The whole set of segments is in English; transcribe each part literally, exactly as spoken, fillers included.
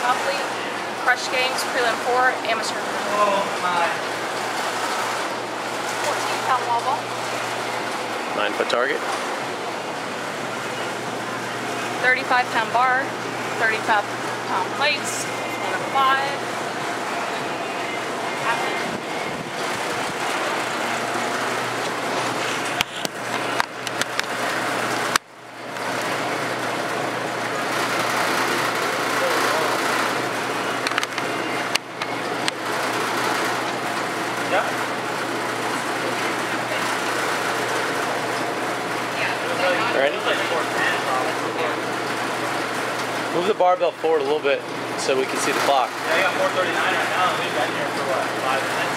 Monopoly, Crush Games, Prelim four, Amateur. Oh my. fourteen pound wall ball. Nine foot target. thirty-five pound bar, thirty-five pound plates, one of five. Yeah. Ready? Move the barbell forward a little bit so we can see the clock. Yeah, I got four thirty-nine right now, and we've been here for what, five minutes?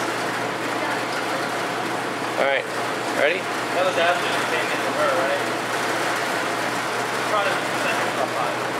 Alright, ready? That was after she came into her, right? Probably about five.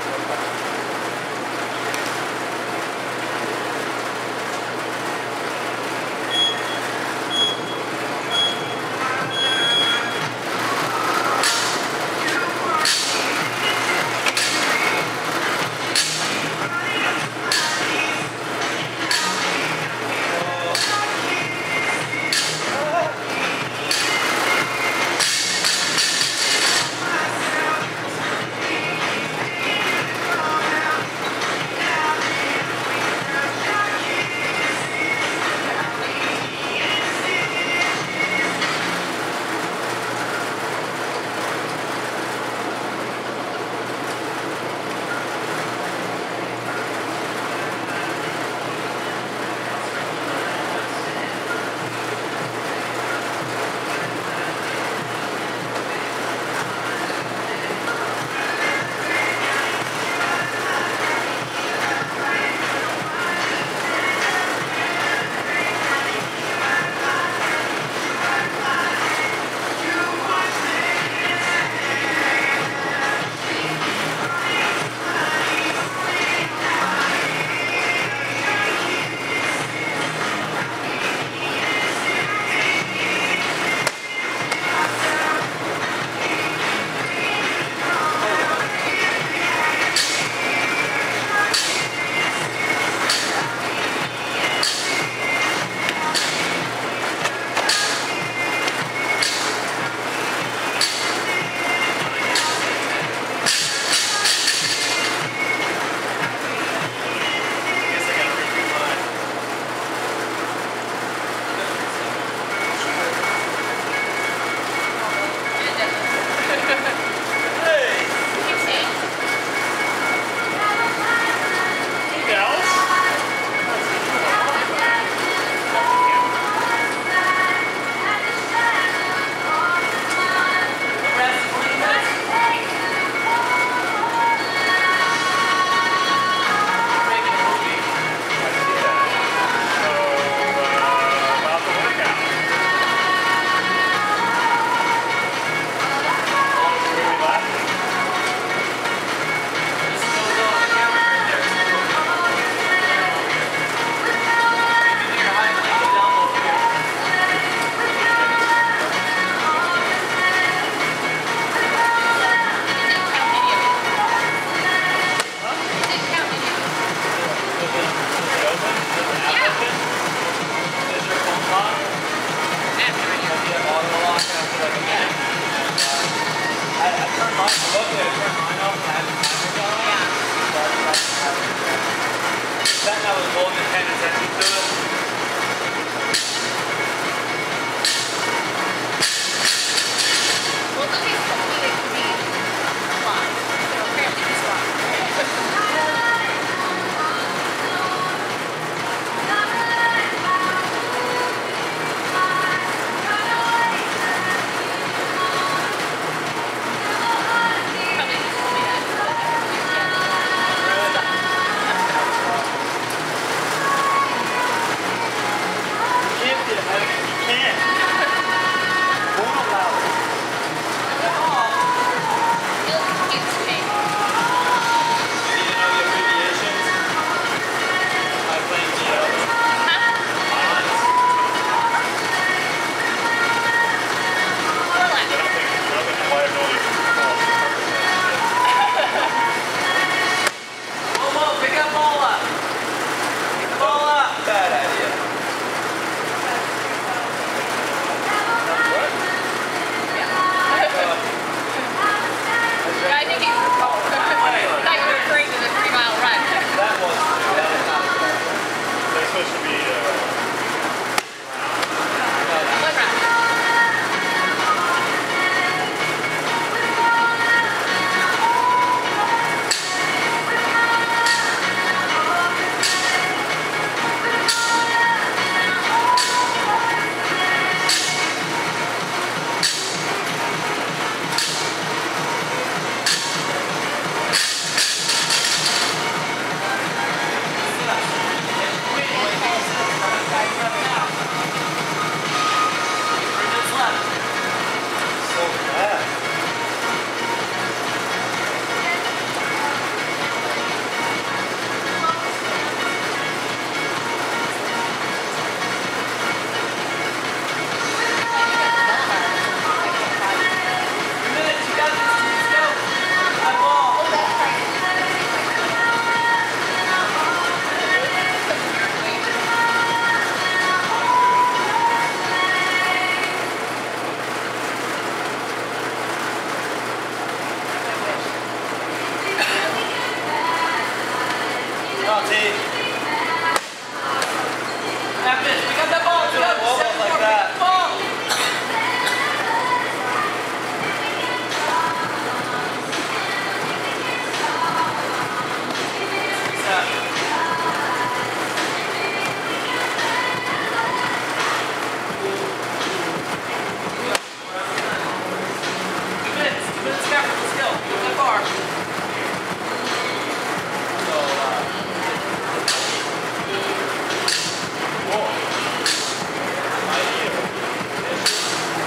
on, T. Evan, we got that ball. Do a wall ball like that. Ball. Two minutes. Two minutes after. Let's go. Get that bar. So, uh, whoa. My ear.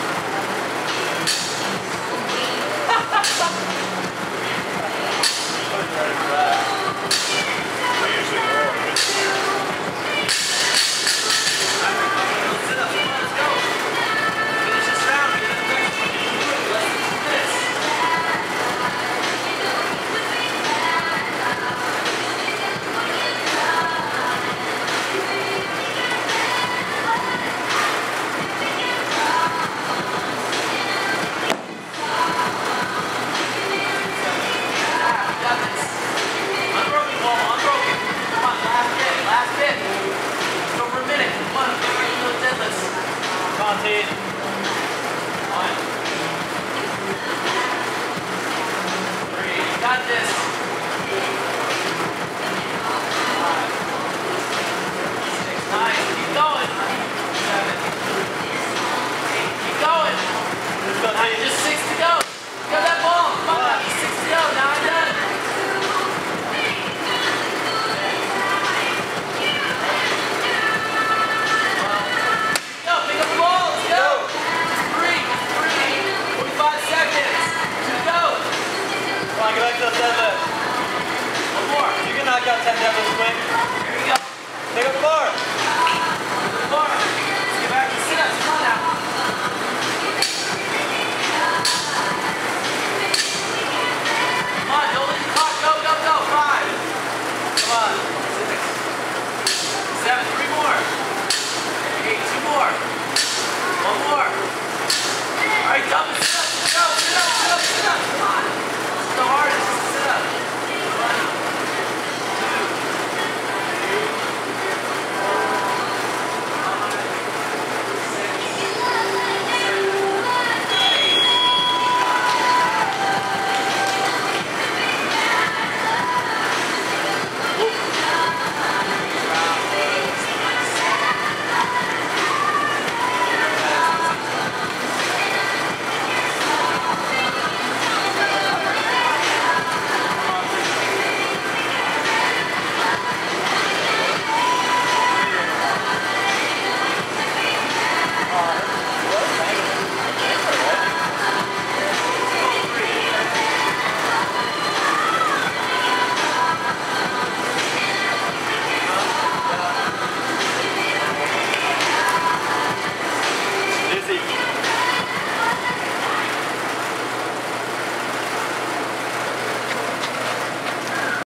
Sit up. Come on, let's go. Finish this round. Get it next one. You can do it. Less than two minutes. Got this. Unbroken ball, unbroken. Come on, last hit, last hit. Just over a minute. Come on, get ready for those deadlifts. Come on, T. One. Three. You got this. Five. Six. Nine. Keep going. Seven. Eight. Keep going. Let's go, Nine. T. Just six to go. Go that ball. Come on, just six to go. Now I'm done. Go, pick up the ball. Let's go. Three, three, forty-five seconds. Two to go. Come on, get back to the deadlift. One more. You can knock out ten deadlifts quick. Here we go. Pick up the bar.